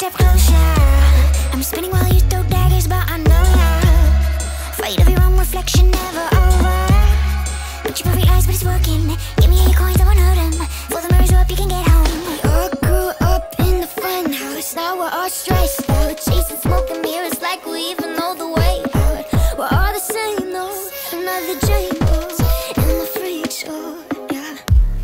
step closer. I'm spinning while you throw daggers, but I know ya. Afraid of your own reflection, never over. But you perfect lies, but it's working. Give me your coins, I won't hurt 'em. Fill the mirrors up, you can get home. We all grew up in the fun house. Now we're all stressed out, chasing smoke and mirrors like we even know the way out. We're all the same though, another Jane Doe in the freak show, yeah.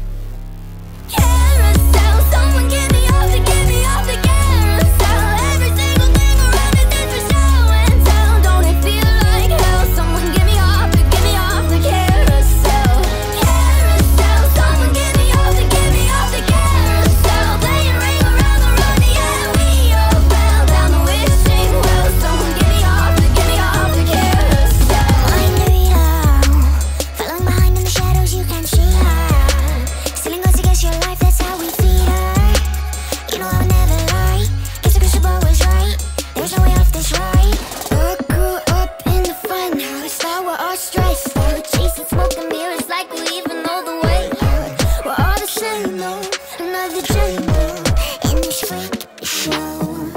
Carousel, someone get me off the carousel. Every single thing around us is for show and tell. Don't it feel like hell? Someone get me off the carousel. Carousel, someone get me off the carousel. Playing ring around the rosy, yeah, we all fell down the wishing well. Someone get me off the carousel. Mind the reader, following behind in the shadows, you can see her. Stealing goes against your life, that's how we feed her. You know I would never lie, guess the crystal ball was right. There's no way off this ride. I grew up in the fun house, now we're all stressed out, chasing smoke and mirrors like we even know the way out. We're all the same though, another Jane Doe in this freak show.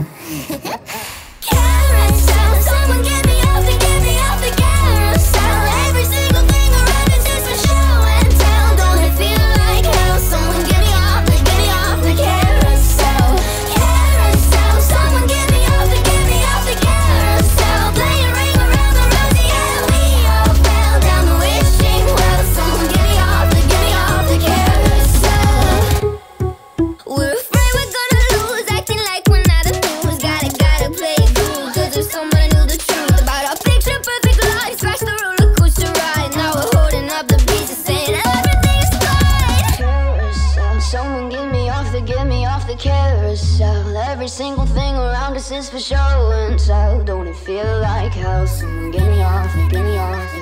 Carousel, someone get me off the carousel. Every single thing around us is for show and tell. Don't it feel like hell? Someone get me off the carousel. Carousel, someone get me off the carousel. Playing ring around the rosy, yeah, we all fell down the wishing well. Someone get me off the carousel. We're afraid we're gonna lose, acting like we're not the news. Gotta play it cool, 'cause if someone knew the truth about our picture perfect lives, crash the roller coaster ride. Now we're holding up the pieces, saying everything's fine. Carousel, someone get me off the carousel. Every single thing around us is for show and tell. Don't it feel like hell? Someone get me off the